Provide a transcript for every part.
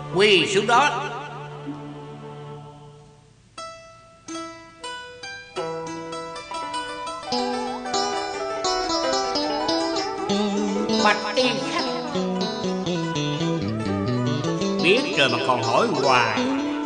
Quỳ xuống đó. Bạch tiên khách, biết rồi mà còn hỏi hoài.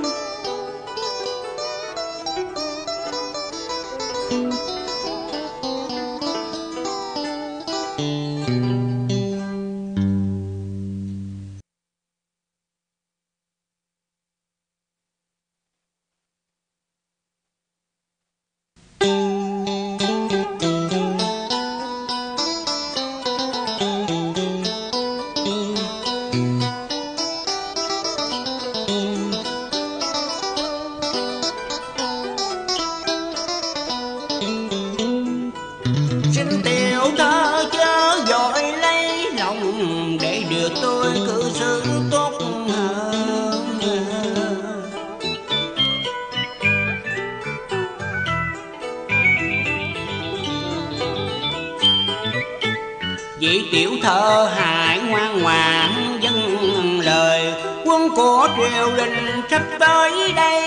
Vị tiểu thơ hãy ngoan ngoãn dâng lời, quân của triều đình sắp tới đây.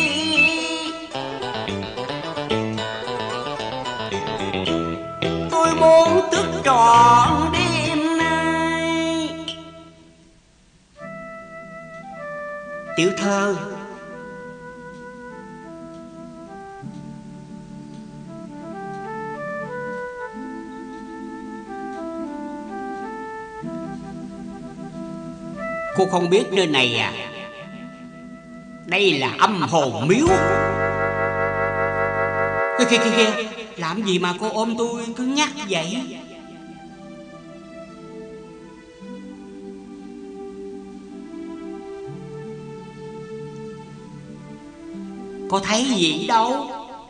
Tôi muốn thức trọn đêm nay. Tiểu thơ, cô không biết nơi này à? Đây là âm hồn miếu. Kìa, làm gì mà cô ôm tôi cứ nhắc vậy? Có thấy gì đâu.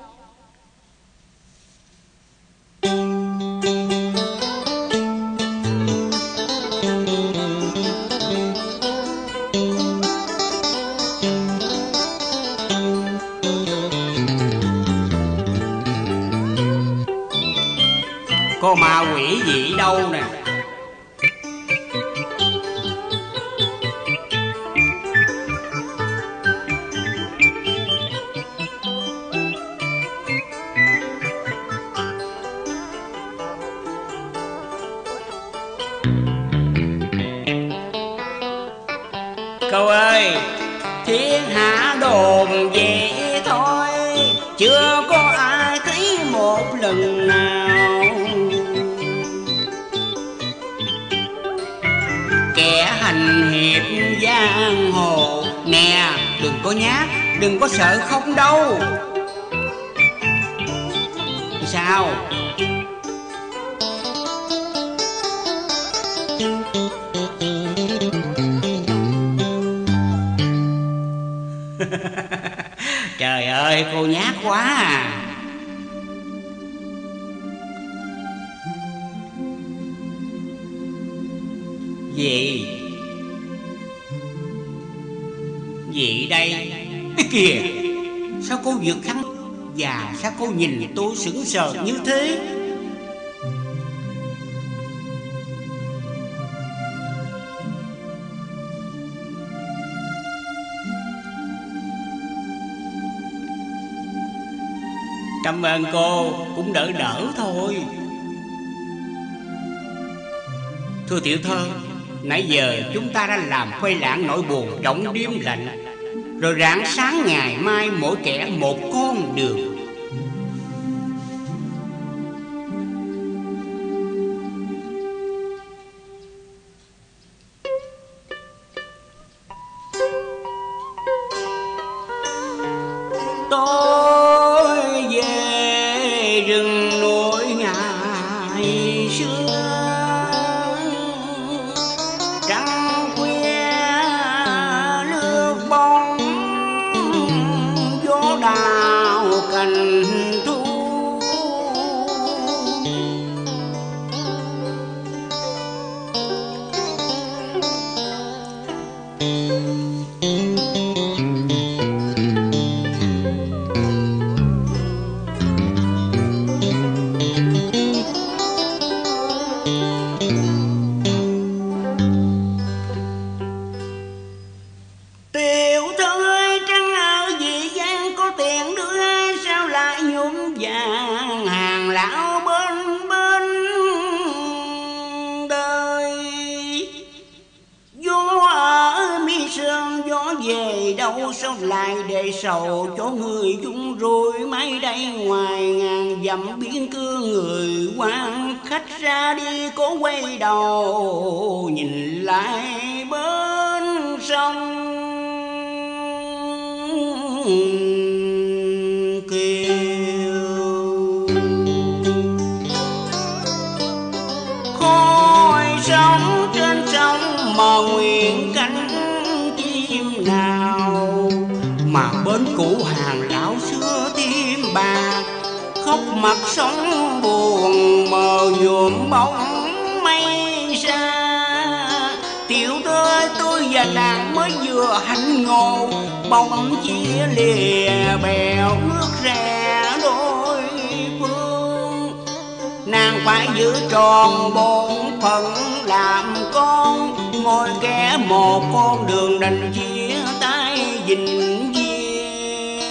Có ma quỷ gì đâu nè. Cậu ơi, thiên hạ đồn vậy thôi, chưa có ai thấy một lần nào. Kẻ hành hiệp giang hồ nè, đừng có nhát, đừng có sợ không đâu. Sao? Trời ơi, cô nhát quá à. Gì? Gì đây? Cái kìa, sao cô vượt khăn? Và sao cô nhìn tôi sững sờ như thế? Cảm ơn cô, cũng đỡ đỡ thôi. Thưa tiểu thơ, nãy giờ chúng ta đã làm khuây lãng nỗi buồn trong đêm lạnh, rồi rạng sáng ngày mai mỗi kẻ một con đường. Tôi về rừng núi ngày xưa, trăng khuya nước bóng gió đào cành thu. đâu sao lại để sầu cho người chung rồi mãi đây ngoài ngàn dặm biển cưa người quan khách ra đi có quay đầu nhìn lại bên sông sống trên sông mà nguyện cánh chim nào mà bên cũ hàng lão xưa tim bạc khóc mặt sóng buồn mờ nhuộm bóng mây xa. Tiểu thơ ơi, tôi và nàng mới vừa hạnh ngộ bóng chia lìa bèo nước rẽ đôi phương. Nàng phải giữ tròn bổn phận làm con ngồi ghé một con đường đành chia tay vĩnh viễn.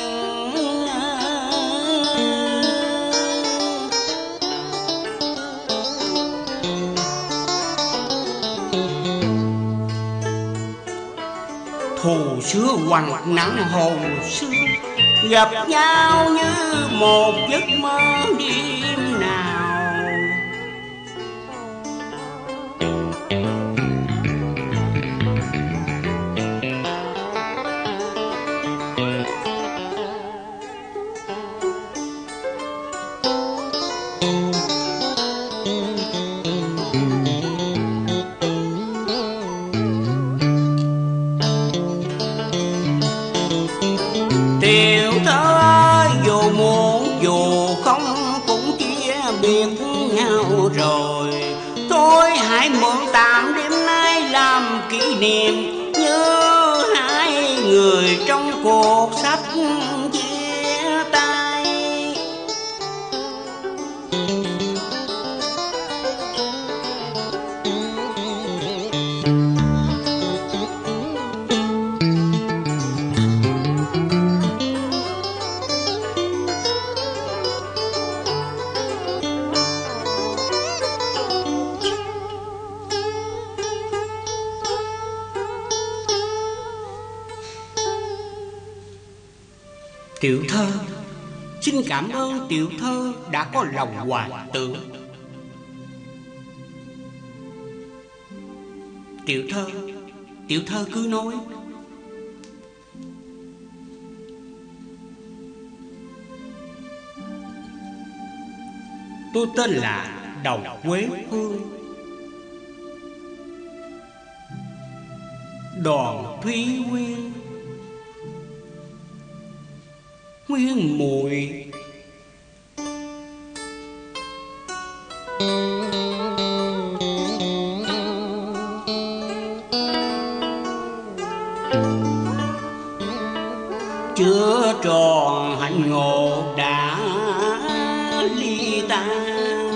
Thù xưa hoằng nắng hồ xưa gặp nhau như một giấc mơ đêm nào. Tiểu thơ ơi, dù muốn dù không cũng chia biệt nhau rồi. Thôi hãy mượn tạm đêm nay làm kỷ niệm như hai người trong cuộc sắp chia tay. Tiểu thơ, xin cảm ơn tiểu thơ đã có lòng hoàng tưởng. Tiểu thơ cứ nói. Tôi tên là Đầu Quế Phương, Đoàn Thúy Nguyên, Nguyên Muội. Chưa tròn hạnh ngộ đã ly tan.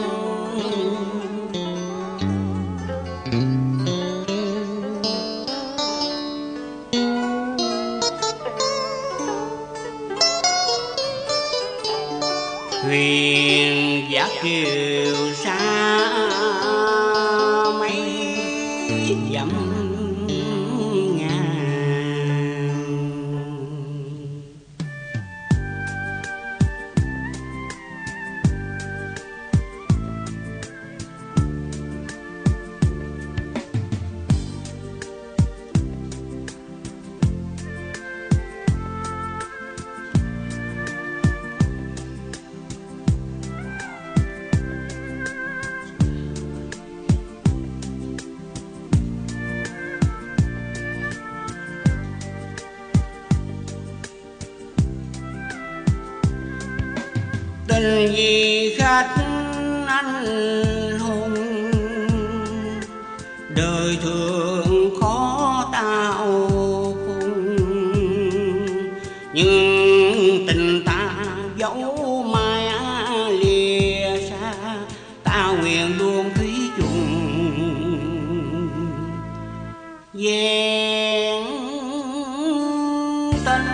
Huyền giác kiều xa mấy dặm ngàn. Tình vì khách anh hùng, đời thường khó tao khung. Nhưng tình ta dấu mai lìa xa, ta nguyện luôn thủy chung vẹn tình.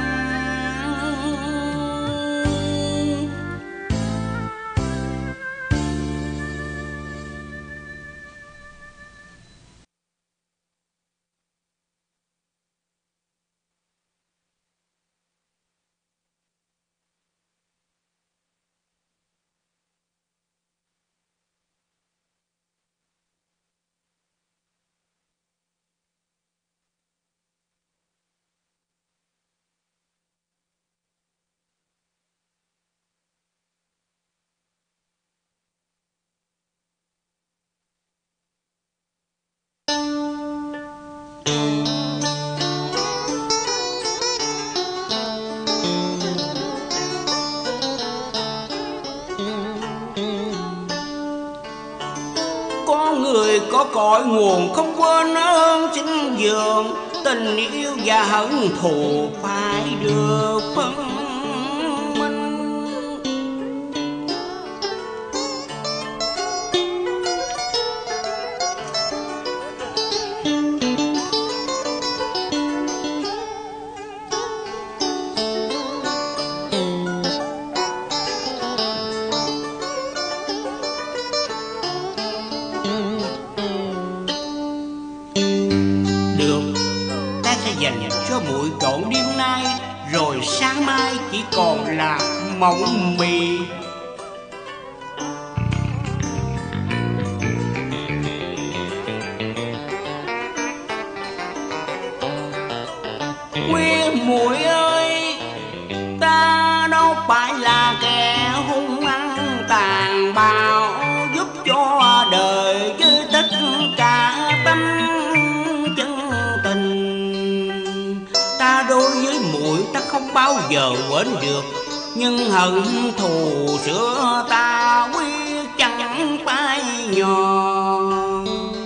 cội nguồn không quên ơn sinh dưỡng. Tình yêu và hận thù phải được phân minh. Dành cho muội trọn đêm nay, rồi sáng mai chỉ còn là mộng mị. Nguyên muội ơi, ta đâu phải là kẻ hung hăng tàn bạo, giúp cho đời với tất cả tâm chân tình. Ta đối với muội ta không bao giờ quên được, nhưng hận thù xưa ta quyết chẳng phai nhòa.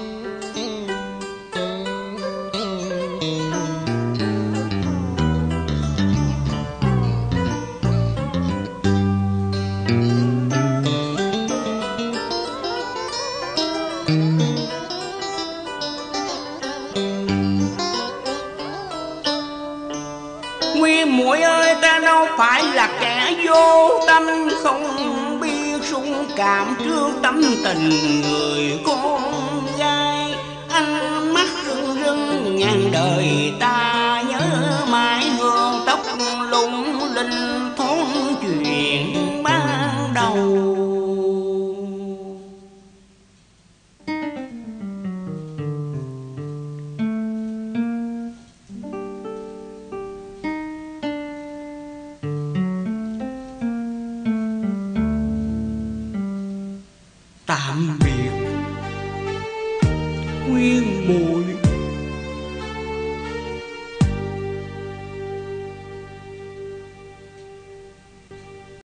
Nguyên muội ơi, ta đâu phải là kẻ vô tâm, không biết xung cảm trước tâm tình người con gái. Ánh mắt rưng rưng ngàn đời ta nhớ mãi, hương tóc lung linh thốn chuyện ban đầu. Tạm biệt Nguyên muội.